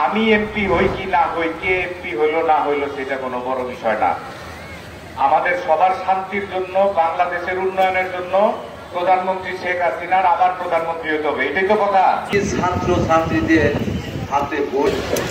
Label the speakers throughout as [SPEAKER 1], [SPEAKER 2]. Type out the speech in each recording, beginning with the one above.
[SPEAKER 1] আমি এমপি হই কি না হই, কে এমপি হইলো না হইলো সেটা কোনো বড় বিষয় না। আমাদের সবার শান্তির জন্য, বাংলাদেশের উন্নয়নের জন্য প্রধানমন্ত্রী শেখ হাসিনার আবার প্রধানমন্ত্রী হতে হবে, এটাই তো কথা।
[SPEAKER 2] ছাত্র ছাত্রীদের হাতে ভোট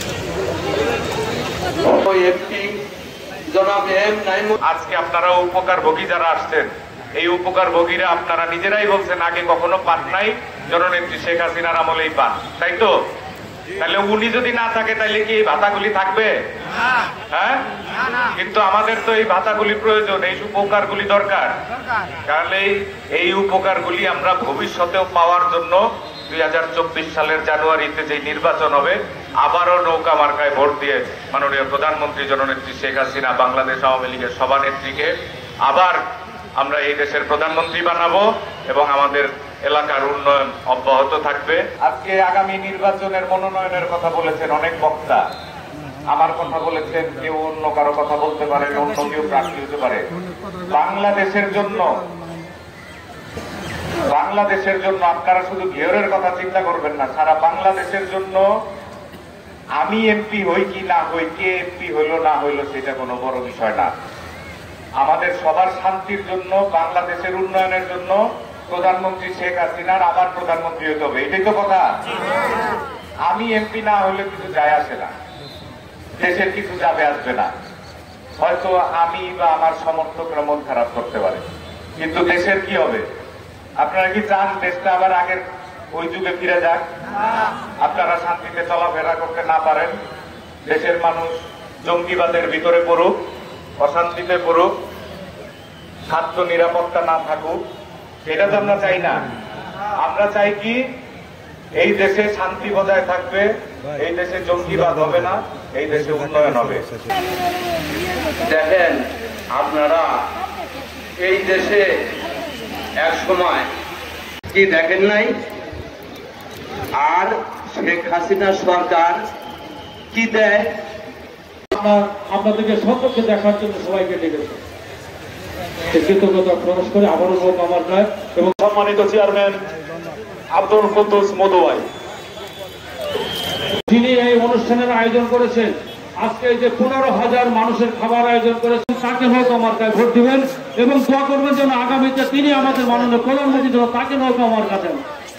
[SPEAKER 1] আজকে আপনারা উপকারভোগী যারা আসছেন, এই উপকারভোগীরা আপনারা নিজেরাই বলছেন আগে কখনো পান নাই, জননেত্রী শেখ হাসিনার আমলেই পান, তাই তো? তাহলে উনি যদি না থাকে তাহলে কি এই ভাতাগুলি থাকবে? হ্যাঁ, কিন্তু আমাদের তো এই ভাতাগুলি প্রয়োজন, এই উপকারগুলি দরকার। তাহলে এই উপকারগুলি আমরা ভবিষ্যতেও পাওয়ার জন্য 2024 সালের জানুয়ারিতে যে নির্বাচন হবে, আবারও নৌকা মার্কায় ভোট দিয়ে মাননীয় প্রধানমন্ত্রী জননেত্রী শেখ হাসিনা, বাংলাদেশ আওয়ামী লীগের সভানেত্রীকে আবার আমরা এই দেশের প্রধানমন্ত্রী বানাবো এবং আমাদের এলাকার উন্নয়ন অব্যাহত থাকবে। আজকে আগামী নির্বাচনের মনোনয়নের কথা বলেছেন অনেক বক্তা, আমার কথা বলেছেন, কেউ অন্য কারো কথা বলতে পারে, অন্য কেউ প্রার্থী হতে পারে। বাংলাদেশের জন্য আপনারা শুধু ঘেরের কথা চিন্তা করবেন না, সারা বাংলাদেশের জন্য আমি এমপি হই কি না হই, কে এমপি হইলো না হইলো সেটা কোনো বড় বিষয় না। আমাদের সবার শান্তির জন্য, বাংলাদেশের উন্নয়নের জন্য প্রধানমন্ত্রী শেখ হাসিনার আবার প্রধানমন্ত্রী হতে হবে, এটাই তো কথা। আমি এমপি না হলে কিছু যায় আসে না, দেশের কিছু যাবে আসবে না। হয়তো আমি বা আমার সমর্থকরা মন খারাপ করতে পারে, কিন্তু দেশের কি হবে? আপনারা কি চান দেশটা আবার আগের ওই যুগে ফিরে যাক? আপনারা শান্তিতে চলাফেরা করতে না পারেন, দেশের মানুষ জঙ্গিবাদের ভিতরে পড়ুক, অশান্তিতে পড়ুক, খাদ্য নিরাপত্তা না থাকুক, এটা তো আমরা চাই না। আমরা চাই কি এই দেশে শান্তি বজায় থাকবে, এই দেশে জঙ্গিবাদ হবে না, এই দেশে উন্নয়ন হবে।
[SPEAKER 2] দেখেন, আপনারা এই দেশে এক সময় কি দেখেন নাই, আর শেখ হাসিনা সরকার কি দেয়?
[SPEAKER 3] আপনাদেরকে সকলকে দেখার জন্য সবাইকে ডেকেছে, কৃতজ্ঞতা প্রকাশ করে আবারও হোক আমার গায়ে। এবং
[SPEAKER 4] সম্মানিত চেয়ারম্যান আব্দুল কুদ্দুস মধু ভাই,
[SPEAKER 3] যিনি এই অনুষ্ঠানের আয়োজন করেছেন, আজকে যে 15,000 মানুষের খাবার আয়োজন করেছেন, তাকে হোক আমার গায়ে ভোট দিবেন এবং দোয়া করবেন যেন আগামীতে তিনি আমাদের মাননীয় প্রধানমন্ত্রী যেন তাকে হোক আমার কাছে।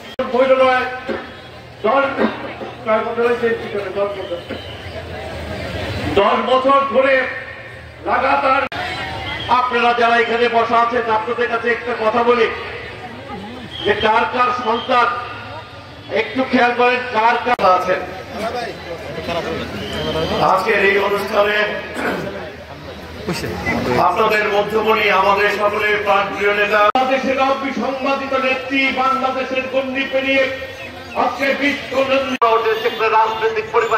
[SPEAKER 4] 10 বছর ধরে লাগাতার আপনারা যারা এখানে বসা আছেন, আপনাদের কাছে একটা কথা বলি যে কার কার সন্তান, একটু খেয়াল করেন কার কার আছেন আজকের এই অনুষ্ঠানে। আপনাদের মধ্যমণি আমাদের সকলের প্রাণপ্রিয় নেতা, বাংলাদেশের অবিসংবাদিত নেত্রী, বাংলাদেশের গণ্ডি পেরিয়ে আজকে বিশ্ব রাজনৈতিক পরিবার